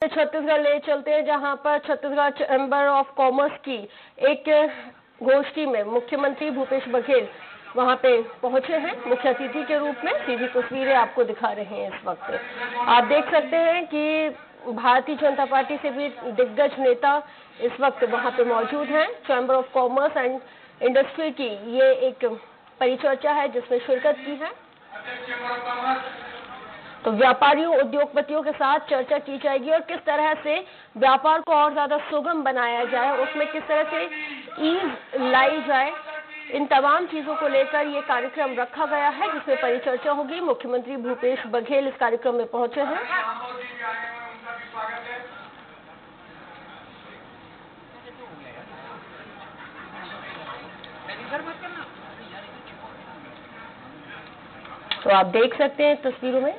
छत्तीसगढ़ ले चलते हैं, जहां पर छत्तीसगढ़ चैम्बर ऑफ कॉमर्स की एक गोष्ठी में मुख्यमंत्री भूपेश बघेल वहां पे पहुंचे हैं मुख्य अतिथि के रूप में। सीधी तस्वीरें आपको दिखा रहे हैं। इस वक्त आप देख सकते हैं कि भारतीय जनता पार्टी से भी दिग्गज नेता इस वक्त वहां पे मौजूद हैं। Chamber of commerce and industry की ये एक परिचर्चा है जिसमें शिरकत की है। तो व्यापारियों उद्योगपतियों के साथ चर्चा की जाएगी और किस तरह से व्यापार को और ज्यादा सुगम बनाया जाए, उसमें किस तरह से ईज लाई जाए, इन तमाम चीजों को लेकर ये कार्यक्रम रखा गया है जिसमें परिचर्चा होगी। मुख्यमंत्री भूपेश बघेल इस कार्यक्रम में पहुंचे हैं। तो आप देख सकते हैं तस्वीरों में,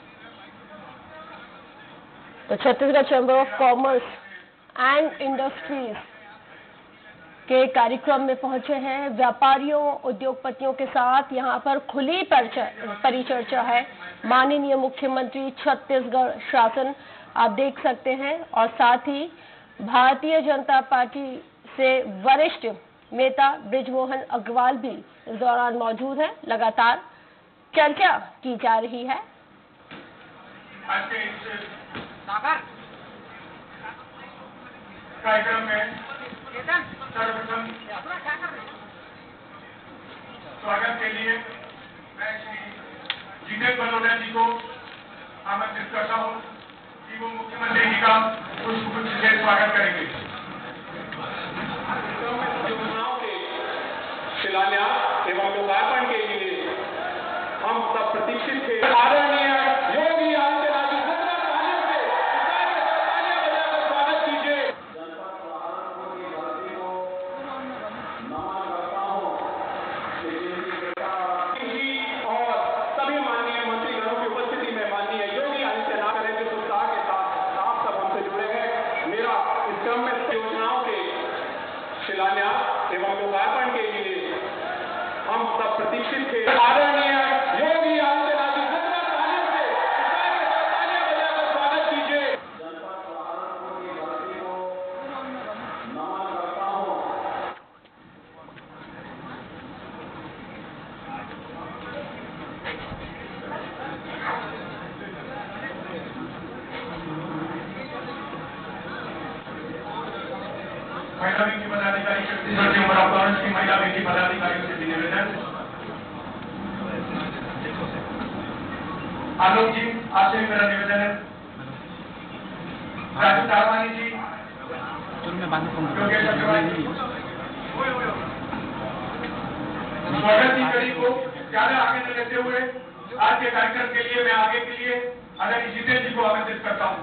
तो Chhattisgarh chamber of commerce and industries के कार्यक्रम में पहुंचे हैं। व्यापारियों उद्योगपतियों के साथ यहां पर खुली परिचर्चा है। माननीय मुख्यमंत्री छत्तीसगढ़ शासन आप देख सकते हैं और साथ ही भारतीय जनता पार्टी से वरिष्ठ नेता बृजमोहन अग्रवाल भी इस दौरान मौजूद हैं। लगातार चर्चा की जा रही है। कार्यक्रम में सर्वप्रथम स्वागत के लिए मैं श्री जितेंद्र बलोड़ा जी को आमंत्रित करता हूं कि वो मुख्यमंत्री जी का पुष्पगुच्छ से स्वागत करेंगे। योजनाओं के शिलान्यास एवं लोकार्पण के लिए हम सब प्रतीक्षित थे। आदरणीय योगी आदित्यनाथ जी स्वागत कीजिए। और सभी माननीय मंत्रीगणों की उपस्थिति में माननीय योगी आदित्यनाथ ने जिस उत्साह के साथ आप सब हमसे जुड़े हैं, मेरा इस क्रम में योजनाओं के शिलान्यास एवं लोकार्पण के लिए हम सब प्रतीक्षित थे। आदरणीय योगी आदित्यनाथ जी स्वागत कीजिए। महिला विंग की पदाधिकारी छत्तीसगढ़ चैम्बर ऑफ कॉमर्स की महिला विंग की पदाधिकारियों से निवेदन। आलोक जी, आपसे भी मेरा निवेदन है। राजू तारवानी जी, योगेश अग्रवाल जी, स्वागत की कड़ी को ज्यादा आगे न लेते हुए आज के कार्यक्रम के लिए मैं आगे के लिए आदरणीय जितेंद्र जी को आमंत्रित करता हूँ।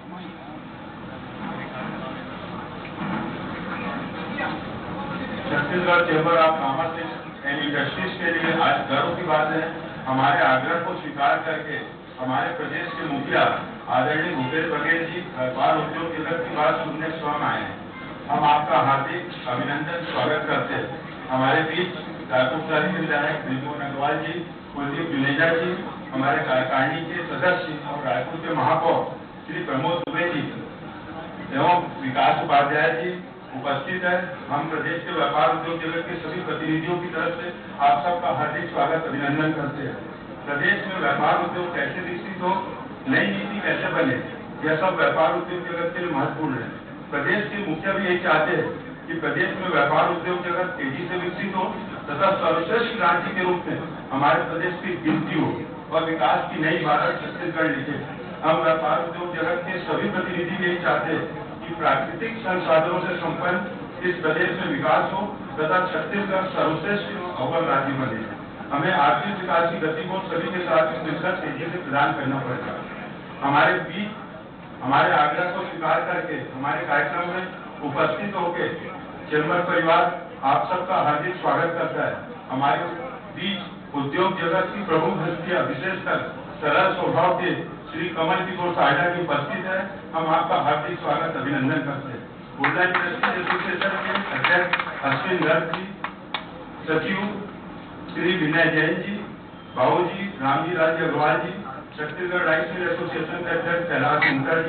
Chhattisgarh chamber of commerce and industries के लिए आज गर्व की बात है। हमारे आग्रह को स्वीकार करके हमारे प्रदेश के मुखिया आदरणीय भूपेश बघेल जी व्यापार उद्योग जगत की बात सुनने स्वयं आए हैं। हम आपका हार्दिक अभिनंदन स्वागत करते हैं। हमारे बीच रायपुर के विधायक बृजमोहन अग्रवाल जी, कुलदीप जुनेजा जी, हमारे कार्यकारिणी के सदस्य और रायपुर के महापौर श्री प्रमोद दुबे जी एवं विकास उपाध्याय जी उपस्थित है। हम प्रदेश के व्यापार उद्योग जगत के सभी प्रतिनिधियों की तरफ से आप सबका हार्दिक स्वागत अभिनंदन करते हैं। प्रदेश में व्यापार उद्योग कैसे विकसित हो, नई नीति कैसे बने, यह सब व्यापार उद्योग जगत के लिए महत्वपूर्ण है। प्रदेश के मुखिया भी यही चाहते हैं कि प्रदेश में व्यापार उद्योग जगत तेजी से विकसित हो तथा सर्वश्रेष्ठ राज्य के रूप में हमारे प्रदेश की गिनती हो और विकास की नई भारत छत्तीसगढ़ लिखे। हम व्यापार उद्योग जगत के सभी प्रतिनिधि यही चाहते हैं कि प्राकृतिक संसाधनों से संपन्न इस प्रदेश में विकास हो तथा छत्तीसगढ़ सर्वश्रेष्ठ अव्वल राज्य बने। हमें आर्थिक विकास की गति को सभी के साथ मिलकर तेजी से प्रदान करना पड़ेगा। हमारे बीच हमारे आग्रह को स्वीकार करके हमारे कार्यक्रम में उपस्थित होकर चैम्बर परिवार आप सबका हार्दिक स्वागत करता है। हमारे बीच उद्योग जगत की प्रमुख हस्तियां विशेषकर सरल स्वभाव के श्री कमल किशोर साहडा की उपस्थित है। हम आपका हार्दिक स्वागत अभिनंदन करते हैं। वुडलैंड इंडस्ट्रीज एसोसिएशन के अध्यक्ष अश्विन गर्ग जी, सचिव श्री विनय जैन जी, बाबू जी रामजी राज्य Agarwal ji, Chhattisgarh rice mill association के अध्यक्ष कैलाश मुंकर जी,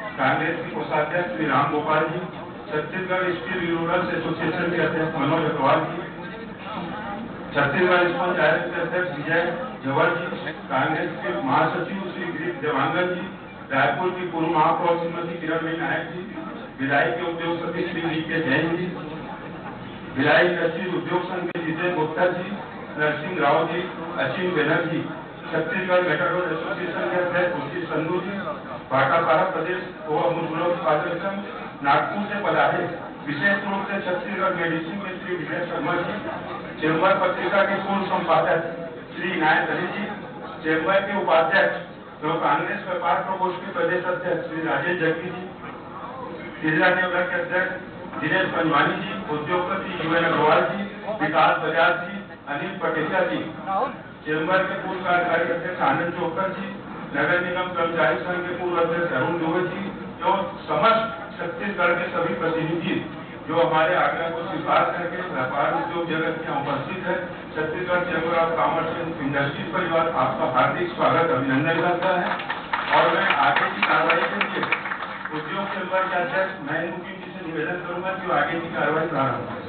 कांग्रेस के कोषाध्यक्ष श्री राम गोपाल जी, छत्तीसगढ़ स्टील रूरल्स एसोसिएशन के अध्यक्ष मनोज अग्रवाल जी, छत्तीसगढ़ स्पंज आयोग के अध्यक्ष विजय जवर जी, कांग्रेस के महासचिव श्री गिरीश देवांगन जी, रायपुर की पूर्व महापौर श्रीमती किरण नायक जी, भिलाई के उद्योगपति श्री वी.के. जैन जी, भिलाई इंडस्ट्रीज उद्योग संघ के Vijay Gupta ji, Narasimha Rao ji, Asim Banerjee, Chhattisgarh metal road association के अध्यक्ष रुचि संधू जी, भाटापारा प्रदेश उत्पादक संघ नागपुर से पधारे विशेष रूप से छत्तीसगढ़ मेडिसिन के श्री विजय शर्मा जी, चेंबर पत्रिका के पूर्व संपादक श्री इनायत अली जी, चेंबर के उपाध्यक्ष एवं कांग्रेस व्यापार प्रकोष्ठ के प्रदेश अध्यक्ष श्री राजेश जग्गी जी, तिजरा नेवला के अध्यक्ष दिनेश पंजवानी जी, उद्योगपति यूएन अग्रवाल जी, विकास बजाज जी, अनिल पटेचा जी, चेंबर के पूर्व कार्यकारी अध्यक्ष आनंद चोकर जी, नगर निगम कर्मचारी संघ के पूर्व अध्यक्ष अरुण दुबे जी, जो समस्त छत्तीसगढ़ के सभी प्रतिनिधि जो हमारे आग्रह को स्वीकार करके व्यापार उद्योग जगत में उपस्थित है, Chhattisgarh chamber of commerce and industries परिवार आपका हार्दिक स्वागत अभिनंदन करता है। और मैं आगे की कार्रवाई के लिए उद्योग चैम्बर के अध्यक्ष महेंद्र मुखी जी से निवेदन करूंगा कि आगे की कार्रवाई प्रारंभ करें।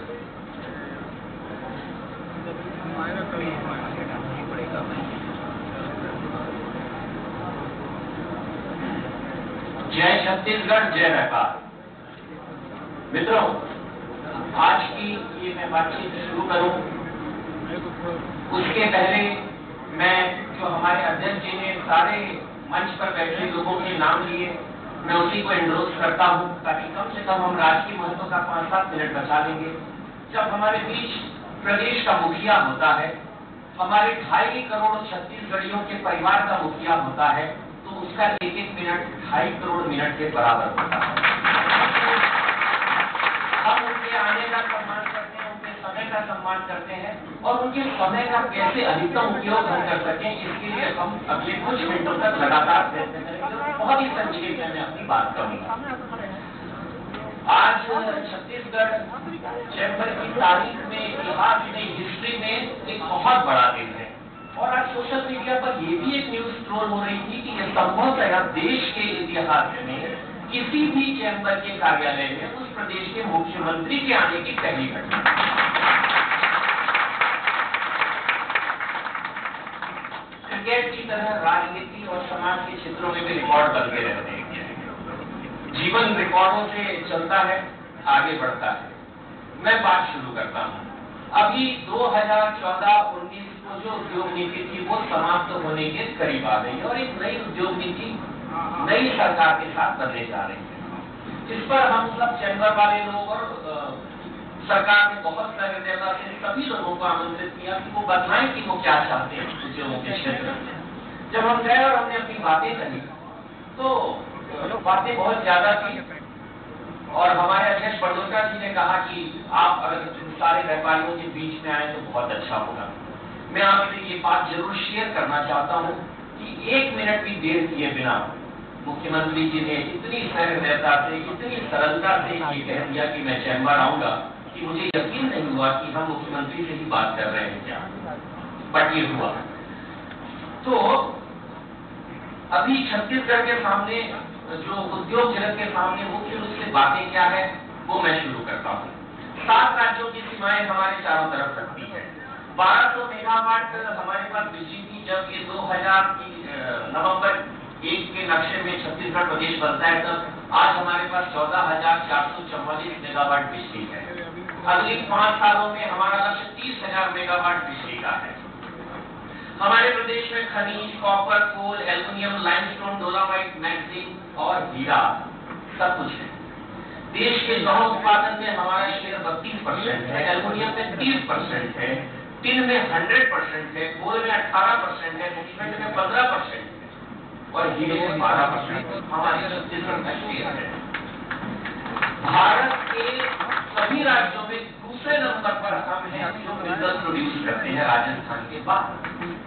जय छत्तीसगढ़, जय व्यापार। मित्रों, आज की ये मैं बातचीत शुरू करूं उसके पहले मैं जो हमारे अध्यक्ष जी ने सारे मंच पर बैठे लोगों के नाम लिए, मैं उसी को एंडोर्स करता हूं ताकि कम से कम हम राजकीय महत्व का 5-7 मिनट बचा लेंगे। जब हमारे बीच प्रदेश का मुखिया होता है, हमारे 2.5 करोड़ छत्तीसगढ़ियों के परिवार का मुखिया होता है, तो उसका 1-1 मिनट 2.5 करोड़ मिनट के बराबर होता है। हम उनके आने का सम्मान करते हैं, उनके समय का सम्मान करते हैं और उनके समय का कैसे अधिकतम उपयोग हम कर सकें, इसके लिए हम अगले कुछ मिनटों तक लगातार प्रयत्न करेंगे। बहुत ही संक्षेप में मैं अपनी बात करूंगा। आज छत्तीसगढ़ चैम्बर की तारीख में, इतिहास में, हिस्ट्री में एक बहुत बड़ा दिन है। और आज सोशल मीडिया पर ये भी एक न्यूज ट्रोल हो रही थी कि यह संभवतः देश के इतिहास में किसी भी चैम्बर के कार्यालय में उस प्रदेश के मुख्यमंत्री के आने की पहली घटना। क्रिकेट की तरह राजनीति और समाज के क्षेत्रों में भी रिकॉर्ड बनते रहते हैं। जीवन रिकॉर्डों से चलता है, आगे बढ़ता है। मैं बात शुरू करता हूँ। अभी 2014-19 को जो उद्योग नीति थी वो समाप्त होने के करीब आ गई और एक नई उद्योग नीति नई सरकार के साथ बनने जा रही है। इस पर हम सब चैम्बर वाले लोग और सरकार ने बहुत सहृदयता से सभी लोगों को आमंत्रित किया कि वो बताएं कि वो क्या चाहते हैं उद्योगों के क्षेत्र में। जब हम गए और हमने अपनी बातें कही तो बातें बहुत ज्यादा थी और हमारे अध्यक्ष बड़ोत्रा जी ने कहा कि आप अगर सारे व्यापारियों के बीच में आए तो बहुत अच्छा होगा। मैं आपसे ये बात जरूर शेयर करना चाहता हूँ कि 1 मिनट भी देर किए बिना मुख्यमंत्री जी ने इतनी सहृदयता से, इतनी सरलता से ये कह दिया कि मैं चैम्बर आऊंगा कि मुझे यकीन नहीं हुआ कि हम मुख्यमंत्री से ही बात कर रहे हैं क्या, बट ये हुआ। तो अभी छत्तीसगढ़ के सामने जो उद्योग जगत के सामने मुख्य रूप से बातें क्या है वो मैं शुरू करता हूँ। 7 राज्यों की सीमाएं हमारे चारों तरफ रखती है। 1200 मेगावाट हमारे पास बिजली थी जब ये 2000 की नवंबर 1 के नक्शे में छत्तीसगढ़ प्रदेश बनता है, तब आज हमारे पास 14,444 मेगावाट बिजली है। अगले 5 सालों में हमारा लक्ष्य 30,000 मेगावाट बिजली का है। हमारे प्रदेश में खनिज, copper, coal, aluminium, limestone, dolomite, manganese और हीरा सब कुछ है। देश के लौह उत्पादन में हमारा शेयर 32% है, एल्युमिनियम में 30% है, टिन में 100% है, कोल में 18% है, सीमेंट में 15% और हीरे में 12% हमारी छत्तीसगढ़ का शेयर है। भारत के सभी राज्यों में दूसरे नंबर पर हम हैं जो मिनरल प्रोड्यूस करते हैं राजस्थान के बाद।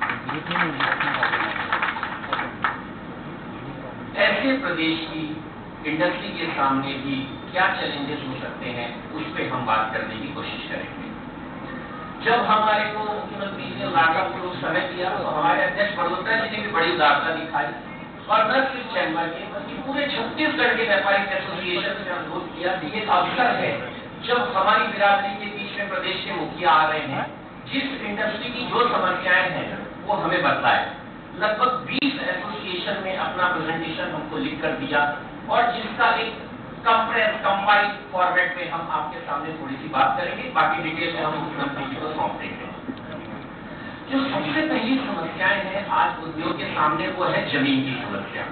ऐसे प्रदेश की इंडस्ट्री के सामने भी क्या चैलेंजेस हो सकते हैं उस पर हम बात करने की कोशिश करेंगे। जब हमारे को मुख्यमंत्री जी ने वार्ता पूर्वक समय दिया तो हमारे अध्यक्ष बड़ोत्रा जी ने भी बड़ी उदारता दिखाई और न सिर्फ चैम्बर के बल्कि पूरे छत्तीसगढ़ के व्यापारिक एसोसिएशन से अनुरोध किया कि ये अवसर है जब हमारी बिरादरी के बीच में प्रदेश के मुखिया आ रहे हैं, जिस इंडस्ट्री की जो समस्याएं हैं वो हमें बताए। लगभग 20 एसोसिएशन में अपना प्रेजेंटेशन हमको लिख कर दिया और जिसका एक कंपाइल्ड फॉर्मेट में हम आपके सामने थोड़ी सी बात करेंगे, बाकी डिटेल में हम मुख्यमंत्री जी को सौंप देंगे। जो सबसे पहली समस्याएं हैं आज उद्योग के सामने वो है जमीन की समस्या।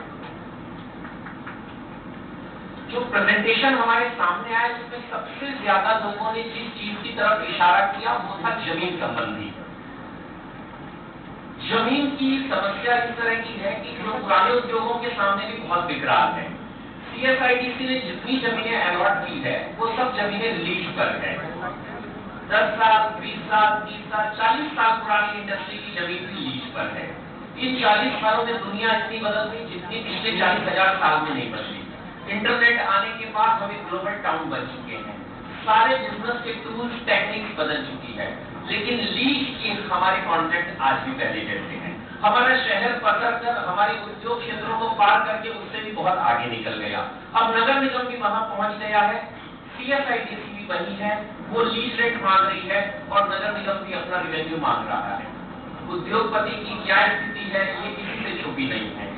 जो प्रेजेंटेशन हमारे सामने आया उसमें सबसे ज्यादा लोगों ने जिस चीज की तरफ इशारा किया वो था जमीन संबंधी। जमीन की समस्या इस तरह की है कि जो पुराने उद्योगों के सामने भी बहुत विकराल है। CSIDC ने जितनी जमीनें अलॉट की है वो सब जमीनें लीज पर है। 10 साल, 20 साल, 30 साल, 40 साल पुरानी इंडस्ट्री की जमीन भी लीज पर है। इन 40 सालों में दुनिया इतनी बदल गई जितनी पिछले 40,000 साल में नहीं बदली। इंटरनेट आने के बाद हम एक ग्लोबल टाउन बन चुके हैं। सारे बिजनेस के टूल्स, टेक्निक्स बदल चुकी है, लेकिन लीज की हमारे कॉन्ट्रैक्ट आज भी पहले जैसे हैं। हमारा शहर पसर कर हमारे उद्योग क्षेत्रों को पार करके उससे भी बहुत आगे निकल गया। अब नगर निगम भी वहां पहुंच गया है, CSIDC भी वही है, वो लीज रेट मांग रही है और नगर निगम भी अपना रेवेन्यू मांग रहा है। उद्योगपति की क्या स्थिति है ये किसी से छुपी नहीं है।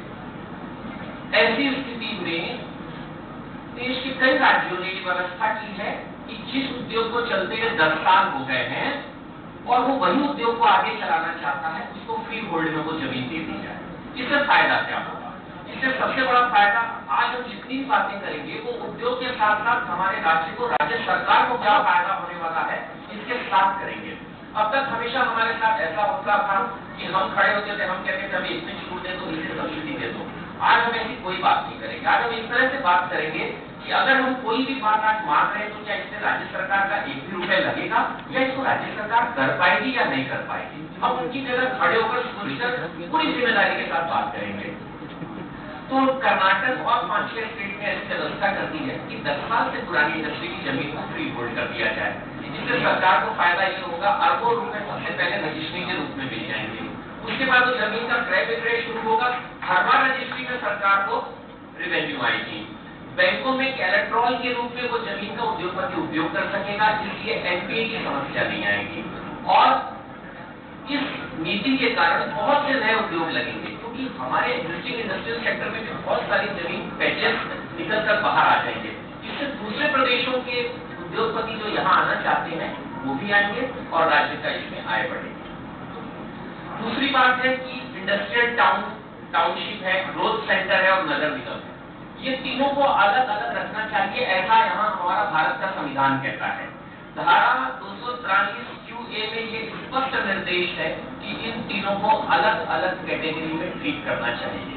ऐसी स्थिति में देश के कई राज्यों ने व्यवस्था की है कि जिस उद्योग को चलते हुए 10 साल हो गए हैं और वो वही उद्योग को आगे चलाना चाहता है, उसको फ्री होल्ड में वो जमीन दे दी जाए। इससे फायदा क्या होगा? इससे सबसे बड़ा फायदा, आज हम जितनी भी बातें करेंगे वो उद्योग के साथ साथ हमारे राज्य को, राज्य सरकार को क्या फायदा होने वाला है इसके साथ करेंगे। अब तक हमेशा हमारे साथ ऐसा होता था कि हम खड़े होते थे, हम कहते थे हमें इतनी छूट दे दो, इसे सब्सिडी दे दो। आज हम ऐसी कोई बात नहीं करेंगे। आज हम इस तरह से बात करेंगे कि अगर हम कोई भी बात आज मान रहे हैं तो क्या इससे राज्य सरकार का एक भी रुपए लगेगा या इसको राज्य सरकार कर पाएगी या नहीं कर पाएगी। हम उनकी जगह खड़े होकर सोचकर पूरी जिम्मेदारी के साथ बात करेंगे। तो कर्नाटक और 5-6 स्टेट में ऐसी व्यवस्था कर दी है कि 10 साल से पुरानी इंडस्ट्री की जमीन को फ्री होल्ड कर दिया जाए, जिससे सरकार को फायदा ये होगा, अरबों रुपए सबसे पहले रजिस्ट्री के रूप में मिल जाएंगे। उसके बाद वो जमीन का क्रय विक्रय शुरू होगा, हर बार रजिस्ट्री में सरकार को रेवेन्यू आएगी। बैंकों में कैलेट्रॉल के रूप में वो जमीन का उद्योगपति उपयोग कर सकेगा, इसलिए NPA की समस्या नहीं आएगी। और इस नीति के कारण बहुत से नए उद्योग लगेंगे, क्योंकि हमारे एग्जिस्टिंग इंडस्ट्रियल सेक्टर में भी बहुत सारी जमीन पैचेस निकल कर बाहर आ जाएंगे। इससे दूसरे प्रदेशों के उद्योगपति जो यहाँ आना चाहते हैं वो भी आएंगे और राज्य का इसमें आय बढ़ेगी। दूसरी बात है कि इंडस्ट्रियल टाउनशिप है, ग्रोथ सेंटर है और नगर निगम है। ये तीनों को अलग अलग रखना चाहिए, ऐसा यहाँ हमारा भारत का संविधान कहता है। धारा 243 QA में ये स्पष्ट निर्देश है कि इन तीनों को अलग अलग कैटेगरी में ट्रीट करना चाहिए।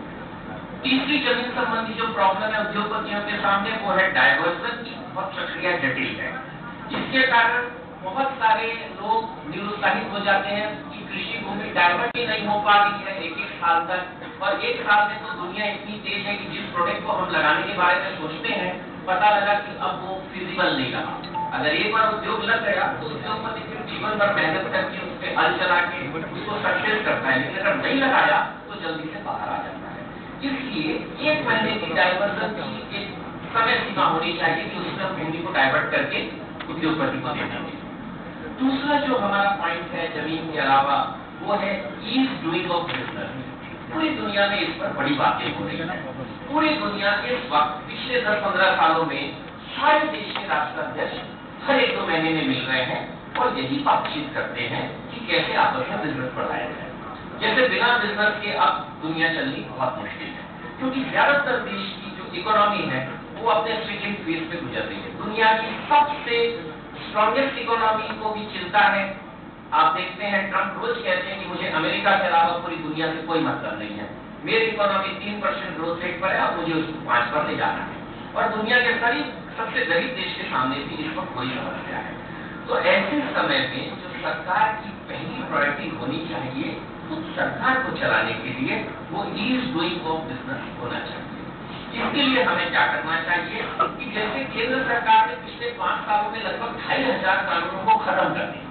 तीसरी जमीन संबंधी जो प्रॉब्लम है उद्योगपतियों के सामने वो है डायवर्सन की बहुत प्रक्रिया जटिल है, जिसके कारण बहुत सारे लोग निरुत्साहित हो जाते हैं कि कृषि भूमि डाइवर्ट ही नहीं हो पा रही है 1-1 साल तक। और 1 साल में तो दुनिया इतनी तेज है कि जिस प्रोडक्ट को हम लगाने के बारे में सोचते हैं पता लगा कि अब वो फिजिबल नहीं रहा। अगर एक बार उद्योग लग गया तो उद्योगपति फिर जीवन भर मेहनत करके उस पर हल चला के उसको सक्सेस करता है, लेकिन अगर नहीं लगाया तो जल्दी से बाहर आ जाता है। इसलिए 1 महीने की डाइवर्सन की एक समय सीमा होनी चाहिए कि उसमें भूमि को डाइवर्ट करके उद्योगपति को देना चाहिए। दूसरा जो हमारा पॉइंट है जमीन के अलावा वो है ईज डूइंग ऑफ बिजनेस। पूरी दुनिया में इस पर बड़ी बातें हो रही है। पूरी दुनिया इस वक्त पिछले 10-15 सालों में सारे देश के राष्ट्राध्यक्ष हर 1-2 महीने में मिल रहे हैं और यही बातचीत करते हैं कि कैसे आपस में बिजनेस बढ़ाया जाए। जैसे बिना बिजनेस के अब दुनिया चलनी बहुत मुश्किल है, क्योंकि ज्यादातर देश की जो इकोनॉमी है वो अपने स्विचिंग फेज पे गुजर रही है। दुनिया की सबसे स्ट्रॉन्गेस्ट इकोनॉमी को भी चिंता है। आप देखते हैं ट्रंप रोज कहते हैं कि मुझे अमेरिका के अलावा पूरी दुनिया से कोई मतलब नहीं है, मेरी इकोनॉमी 3% ग्रोथ रेट पर है और मुझे उसको 5 पर ले जाना है। और दुनिया के सबसे गरीब देश के सामने भी इस वक्त कोई समस्या है। तो ऐसे समय में जो सरकार की पहली प्रायोरिटी होनी चाहिए तो सरकार को चलाने के लिए वो ईज डूइंग ऑफ बिजनेस होना चाहिए। इसके लिए हमें क्या करना चाहिए कि जैसे केंद्र सरकार ने पिछले 5 सालों में लगभग 2500 कानूनों को खत्म कर दिया।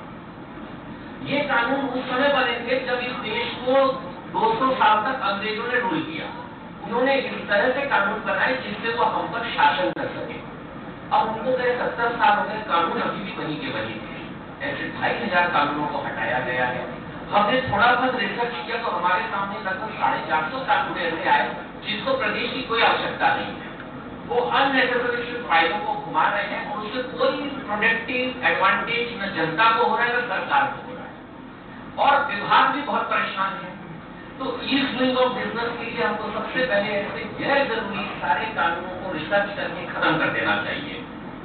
ये कानून उस समय बने थे जब इस देश को 200 साल तक अंग्रेजों ने रूल किया। उन्होंने इस तरह से कानून बनाए जिससे वो हम पर शासन कर सके। अब उनको कहे 70 साल हो गए, कानून अभी भी वही के वही थे। ऐसे 2500 कानूनों को हटाया गया है। हमने थोड़ा बहुत रिसर्च किया तो हमारे सामने लगभग 450 कानून ऐसे आए जिसको प्रदेश की कोई आवश्यकता नहीं है। वो अननेसेसरी फाइलों को घुमा रहे हैं और उससे कोई प्रोडक्टिव एडवांटेज न जनता को हो रहा है न सरकार को हो रहा है, और विभाग भी बहुत परेशान है। तो ईज डूइंग ऑफ बिजनेस के लिए हमको सबसे पहले ऐसे गैर जरूरी सारे कानूनों को रिसर्च करके खत्म कर देना चाहिए।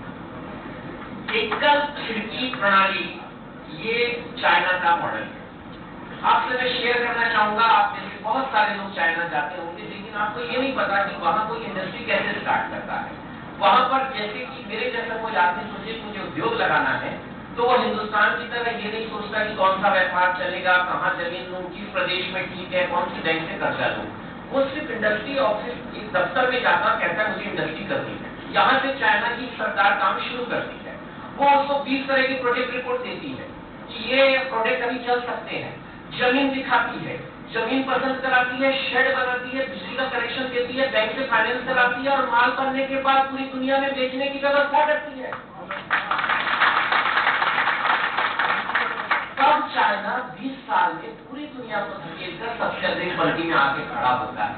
एकल खिड़की प्रणाली ये चाइना का मॉडल है। आपसे मैं शेयर करना चाहूंगा, आप में से बहुत सारे लोग चाइना जाते होंगे, लेकिन आपको ये नहीं पता कि वहाँ कोई इंडस्ट्री कैसे स्टार्ट करता है। वहाँ पर जैसे कि मेरे जैसा कोई आदमी सोचे मुझे उद्योग लगाना है, तो वो हिंदुस्तान की तरह ये नहीं सोचता कि कौन सा व्यापार चलेगा, कहाँ जमीन लूँ, किस प्रदेश में ठीक है, कौन सी बैंक से कर्जा लूँ। वो सिर्फ इंडस्ट्री ऑफिस एक दफ्तर में जाता कहता है मुझे इंडस्ट्री करनी है। यहाँ से चाइना की सरकार काम शुरू करती है। वो उसको 20 तरह की प्रोजेक्ट रिपोर्ट देती है कि ये प्रोजेक्ट अभी चल सकते हैं। जमीन दिखाती है, जमीन पसंद कराती है, शेड बनाती है, बिजली का कनेक्शन देती है, बैंक से फाइनेंस कराती है, और माल बनने के बाद पूरी दुनिया में बेचने की व्यवस्था करती है। तब चाइना 20 साल में पूरी दुनिया को धकेलकर सबसे अधिक पलटी में आके खड़ा होता है।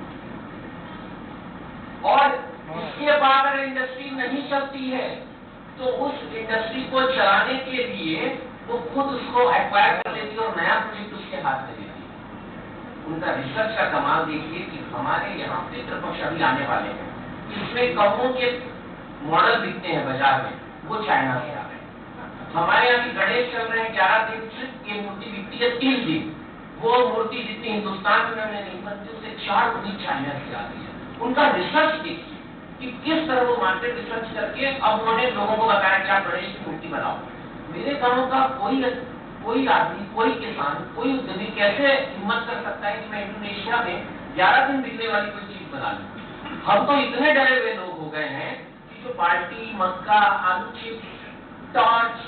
और इसके बाद अगर इंडस्ट्री नहीं चलती है तो उस इंडस्ट्री को चलाने के लिए वो खुद उसको एक्वायर कर लेती है और नया प्रोजेक्ट उसके हाथ में देती है। उनका रिसर्च का कमाल देखिए कि हमारे यहाँ पितृपक्ष अभी आने वाले हैं, इसमें कौमों के मॉडल बिकते हैं बाजार में, वो चाइना से आ रहे हैं। हमारे यहाँ भी गणेश चल रहे हैं 11 दिन, सिर्फ ये मूर्ति बिकती है 3 दिन। वो मूर्ति जितनी हिंदुस्तान में नहीं बनती, उससे 4 गुनी चाइना से आ रही है। उनका रिसर्च देखिए कि किस तरह वो मार्केट रिसर्च करके अब उन्होंने लोगों को बताया कि आप गणेश की मूर्ति बनाओ। मेरे गांव का कोई आदमी, कोई किसान, कोई उद्यमी कैसे हिम्मत कर सकता है कि मैं इंडोनेशिया में 11 दिन बिकने वाली कोई चीज बना लूं। हम तो इतने डरे हुए लोग हो गए हैं कि जो बाल्टी, मक्का, आलू चिप्स, टॉर्च,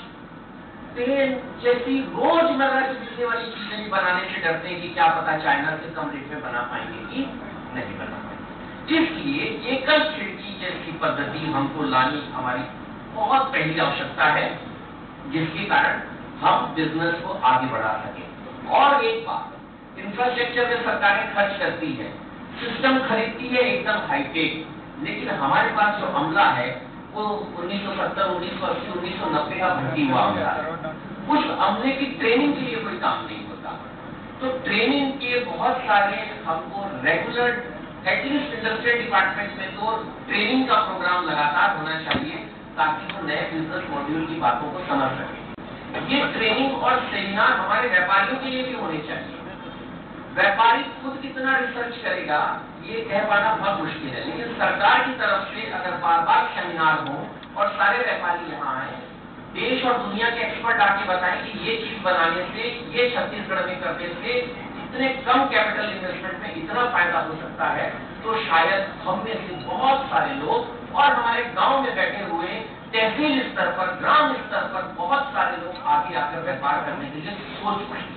तेल जैसी रोजमर्रा की बिकने वाली चीजें भी बनाने से डरते हैं कि क्या पता चाइना से कम रेट में बना पाएंगे कि नहीं बना पाएंगे। इसलिए एकल खिड़की जैसी पद्धति हमको लानी हमारी बहुत पहली आवश्यकता है, जिसके कारण हम बिजनेस को आगे बढ़ा सके। और एक बात, इंफ्रास्ट्रक्चर में सरकारें खर्च करती है, सिस्टम खरीदती है एकदम हाईटेक, लेकिन हमारे पास जो अमला है वो 1970, 1980, 1990 का भर्ती हुआ अमला है। उस अमले की ट्रेनिंग के लिए कोई काम नहीं होता। तो ट्रेनिंग के बहुत सारे हमको रेगुलर एटलीस्ट इंडस्ट्रियल डिपार्टमेंट में तो ट्रेनिंग का प्रोग्राम लगातार होना चाहिए ताकि वो नए बिजनेस मॉड्यूल की बातों को समझ सके। ये ट्रेनिंग और सेमिनार हमारे व्यापारियों के लिए भी होने चाहिए। व्यापारी खुद कितना रिसर्च करेगा ये कह पाना बहुत मुश्किल है, लेकिन सरकार की तरफ से अगर बार-बार सेमिनार हो और सारे व्यापारी यहाँ आए, देश और दुनिया के एक्सपर्ट आके बताएं कि ये चीज बनाने से, ये छत्तीसगढ़ में करने से इतने कम कैपिटल इन्वेस्टमेंट में इतना फायदा हो सकता है, तो शायद हम में से बहुत सारे लोग और हमारे गांव में बैठे हुए तहसील स्तर पर, ग्राम स्तर पर बहुत सारे लोग आगे आकर व्यापार करने के लिए सोच पाएंगे।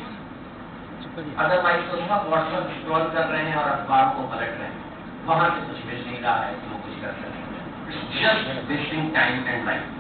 अदरवाइज तो सब व्हाट्सएप स्क्रॉल कर रहे हैं और अखबारों को पलट रहे हैं, वहां से कुछ मिल नहीं रहा है जो कुछ कर सकते, just wasting time and life.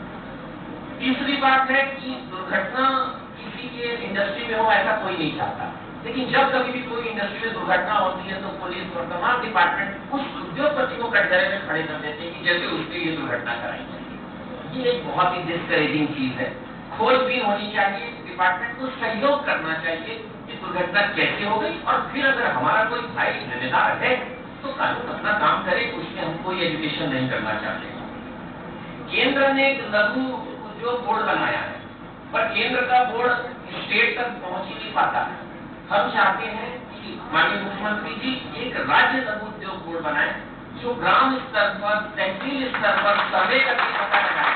तीसरी बात है कि दुर्घटना किसी के इंडस्ट्री में हो ऐसा कोई नहीं चाहता, लेकिन जब कभी भी कोई इंडस्ट्री में दुर्घटना होती है तो पुलिस और तमाम डिपार्टमेंट उस उद्योगपति को कटघरे में खड़े कर देते हैं कि जैसे उसके ये दुर्घटना कराई जाए। ये एक बहुत ही डिस्करेजिंग चीज है। खोजबीन होनी चाहिए, डिपार्टमेंट को सहयोग करना चाहिए कि दुर्घटना कैसे हो गई, और फिर अगर हमारा कोई भाई जिम्मेदार है तो कानून अपना काम करे, उसमें हम कोई एजुकेशन नहीं करना चाहते। केंद्र ने एक लघु उद्योग बोर्ड बनाया है, पर केंद्र का बोर्ड स्टेट तक पहुंच ही नहीं पाता है। हम चाहते हैं कि माननीय मुख्यमंत्री जी एक राज्य लघु उद्योग बोर्ड बनाए जो ग्राम स्तर पर, तहसील स्तर पर सर्वे करके पता लगाए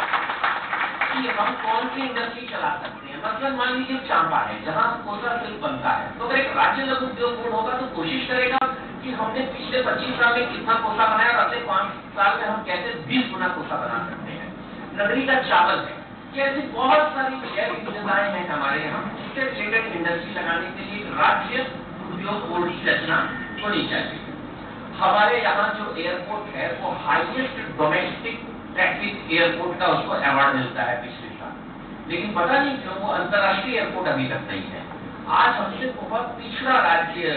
कि हम कौन सी इंडस्ट्री चला सकते हैं। मतलब मान लीजिए चांपा है जहाँ कोसा सिल्क बनता है, तो अगर एक राज्य लघु उद्योग बोर्ड होगा तो कोशिश करेगा कि हमने पिछले 25 साल में कितना कोसा बनाया और अगले 5 साल में हम कैसे 20 गुना कोसा बना सकते हैं। नगरी का चावल है, ऐसी बहुत सारी जैव विविधताएं हैं हमारे यहाँ, इससे रिलेटेड इंडस्ट्री लगाने के लिए राज्य उद्योग बोर्ड की रचना होनी चाहिए। हमारे यहाँ जो एयरपोर्ट है वो हाईएस्ट डोमेस्टिक ट्रैफिक एयरपोर्ट का उसको अवार्ड मिलता है पिछले साल, लेकिन पता नहीं क्यों वो अंतर्राष्ट्रीय एयरपोर्ट अभी तक नहीं है। आज हमसे बहुत पिछड़ा राज्य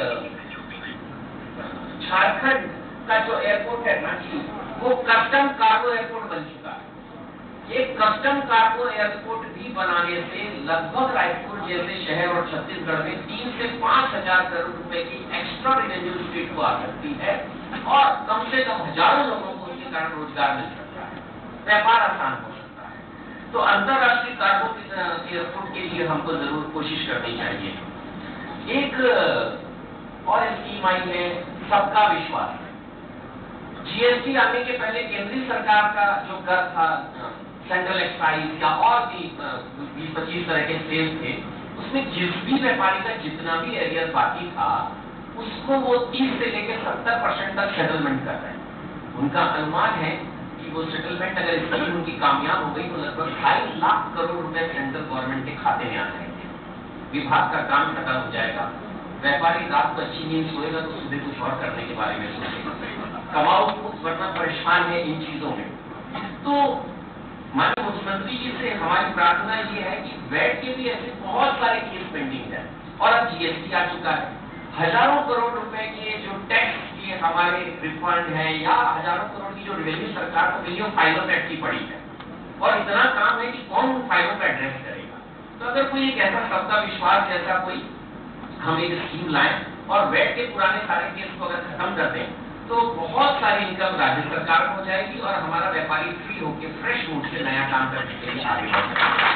झारखंड का जो एयरपोर्ट है रांची, वो कस्टम कार्गो एयरपोर्ट बन चुका है। एक कस्टम कार्गो एयरपोर्ट भी बनाने से लगभग रायपुर जैसे शहर और छत्तीसगढ़ में 3 से 5 हजार करोड़ रुपए की एक्स्ट्रा रेवेन्यू स्टेट को आ सकती है और कम से कम हजारों लोगों को उसके कारण रोजगार मिल सकता है, व्यापार आसान हो सकता है। तो अंतर्राष्ट्रीय कार्गो एयरपोर्ट के लिए हमको जरूर कोशिश करनी चाहिए। एक और स्कीम आई है सबका विश्वास। जीएसटी आने के पहले केंद्रीय सरकार का जो कर था, सेंट्रल एक्साइज या और भी 20-25 तरह के सेल थे, उसमें जिस भी व्यापारी का जितना भी एरियर बाकी था उसको वो 30 से लेकर 70% तक सेटलमेंट कर रहे हैं। उनका अनुमान है कि वो सेटलमेंट अगर स्कीम उनकी कामयाब हो गई तो लगभग 2.5 लाख करोड़ रुपए सेंट्रल गवर्नमेंट के खाते में आ जाएंगे। विभाग का काम खत्म हो जाएगा, व्यापारी रात को अच्छी नींद सोएगा तो सुबह कुछ और करने के बारे में सोचेगा। कमाओ वरना परेशान है इन चीजों में। तो माननीय मुख्यमंत्री जी से हमारी प्रार्थना ये है कि वैट के भी ऐसे बहुत सारे केस पेंडिंग है और अब जीएसटी आ चुका है। हजारों करोड़ रुपए के जो टैक्स के हमारे रिफंड है या हजारों करोड़ की जो रेवेन्यू सरकार को मिली फाइलों में अटकी पड़ी है और इतना काम है कि कौन उन फाइलों का एड्रेस करेगा। तो अगर कोई एक ऐसा सबका विश्वास जैसा कोई हम एक स्कीम लाएं और वैट के पुराने सारे केस को अगर खत्म कर दें तो बहुत सारी इनकम राज्य सरकार को हो जाएगी और हमारा व्यापारी फ्री होकर फ्रेश मूड से नया काम करने के लिए आगे बढ़ जाएगा।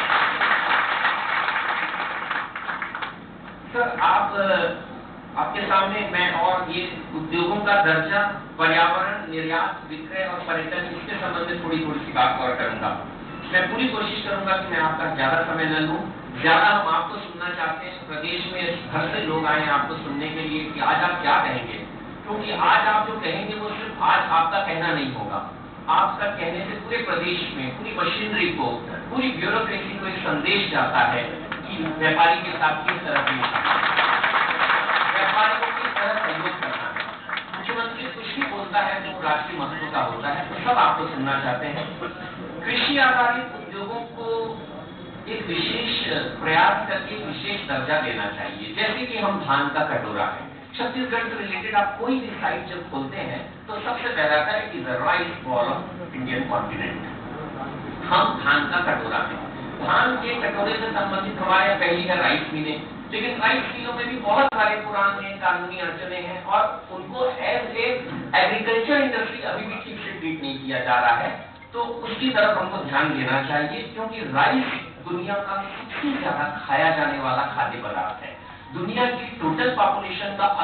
सर, आपके सामने मैं और ये उद्योगों का दर्जा, पर्यावरण, निर्यात, विक्रय और पर्यटन, इसके संबंधित थोड़ी सी बात और करूंगा। मैं पूरी कोशिश करूंगा कि मैं आपका ज्यादा समय न लूं। ज्यादा हम आपको सुनना चाहते हैं, प्रदेश में घर से लोग आए आपको सुनने के लिए कि आज आप क्या कहेंगे, क्योंकि आज आप जो कहेंगे वो सिर्फ आज आपका कहना नहीं होगा। आपका कहने से पूरे प्रदेश में पूरी मशीनरी को, पूरी ब्यूरोक्रेसी को एक संदेश जाता है कि व्यापारी के साथ किस तरह पेश आना है, व्यापारी को किस तरह सहयोग करना है। मुख्यमंत्री कुछ भी बोलता है जो राष्ट्रीय महत्व का होता है तो सब आपको सुनना चाहते हैं। कृषि आधारित उद्योगों को एक विशेष प्रयास करके विशेष दर्जा देना चाहिए। जैसे कि हम धान का कटोरा है, छत्तीसगढ़ से रिलेटेड आप कोई भी साइट जब खोलते हैं तो सबसे पहला आता है कि the rice bowl of Indian continent. हम धान का कटोरा है, धान के कटोरे से संबंधित हमारे यहाँ पहली है राइस मिलें, लेकिन राइस मिलों में भी बहुत सारे पुराने कानूनी अड़चने हैं और उनको एज ए एग्रीकल्चर इंडस्ट्री अभी भी ठीक से ट्रीट नहीं किया जा रहा है। तो उसकी तरफ हमको ध्यान देना चाहिए, क्योंकि राइस दुनिया का सबसे ज्यादा खाया जाने वाला खाद्य पदार्थ है। दुनिया की टोटल पॉपुलेशन का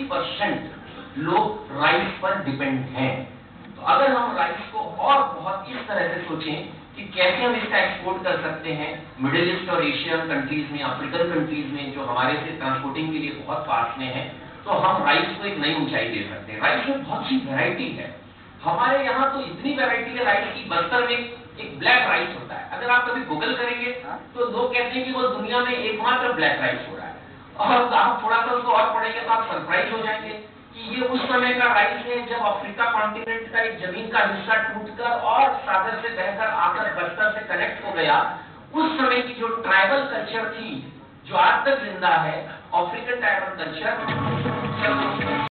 80% लोग राइस पर डिपेंड हैं। तो अगर हम राइस को और बहुत इस तरह से सोचें कि कैसे हम इसका एक्सपोर्ट कर सकते हैं मिडिल ईस्ट और एशियन कंट्रीज में, अफ्रीकन कंट्रीज में जो हमारे से ट्रांसपोर्टिंग के लिए बहुत पास में है, तो हम राइस को एक नई ऊंचाई दे सकते हैं। राइस में बहुत सी वैरायटी है, हमारे यहाँ तो इतनी वैरायटी है राइस की। बस्तर में एक ब्लैक राइस होता है, अगर आप कभी गूगल करेंगे तो लोग कहते हैं कि वो दुनिया में एकमात्र ब्लैक राइस हो रहा है, और आप थोड़ा सा उसको और पढ़ेंगे तो आप सरप्राइज हो जाएंगे कि ये उस समय का राइस है जब अफ्रीका कॉन्टिनेंट का एक जमीन का हिस्सा टूटकर और सागर से बहकर आकर बस्तर से कनेक्ट हो गया। उस समय की जो ट्राइबल कल्चर थी जो आज तक जिंदा है, अफ्रीकन ट्राइबल कल्चर।